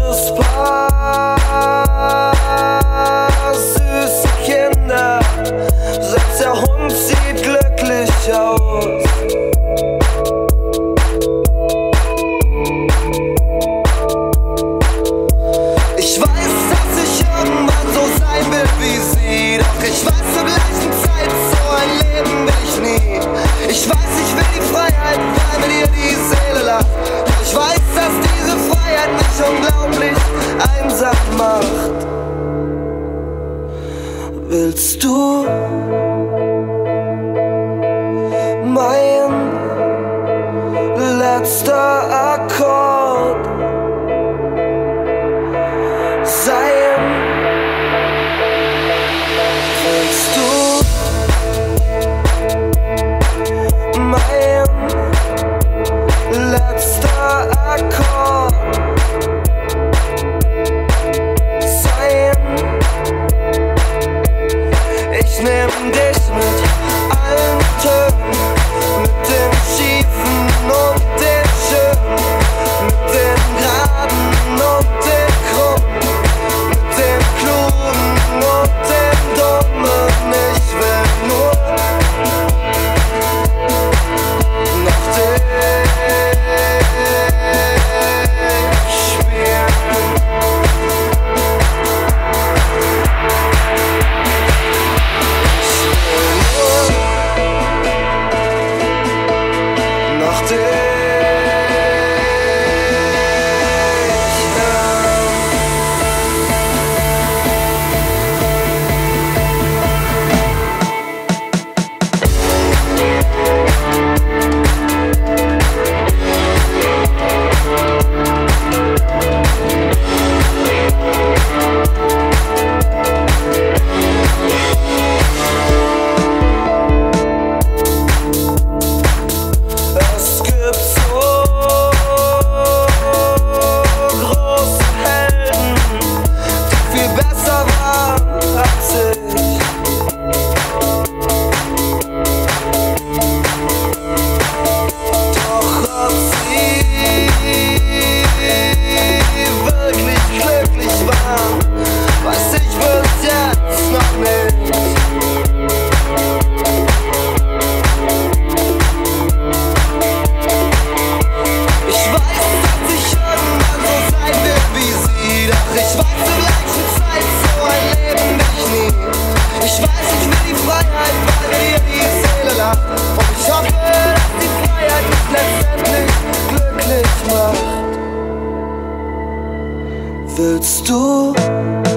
Großes Paar, süße Kinder, selbst der Hund sieht glücklich aus. Ich weiß, dass ich irgendwann so sein will wie sie, doch ich weiß zur gleichen Zeit, so ein Leben will ich nie. Ich weiß, ich will die Freiheit, weil mit ihr die Seele lacht. Doch ich weiß, dass diese Freiheit mich unglaublich einsam macht. Willst du mein letzter Akkord sein? Willst du mein letzter Akkord sein? Ich nehm dich mit allen Tönen, mit den Schiefen und den Schönen, mit den Geraden und den Krummen, mit den Klugen und den Dummen. Ich will nur noch dich spielen. Noch dich Es gibt so große Helden, die viel besser waren als ich. Doch ob sie wirklich glücklich waren, weiß ich bis jetzt noch nicht. Ich weiß, dass ich irgendwann so sein will wie sie, doch ich weiß zur gleichen Zeit, so ein Leben will ich nie. Ich weiß, ich will die Freiheit, weil mir ihr die Seele lacht. Und ich hoffe, dass die Freiheit mich letztendlich glücklich macht. Willst du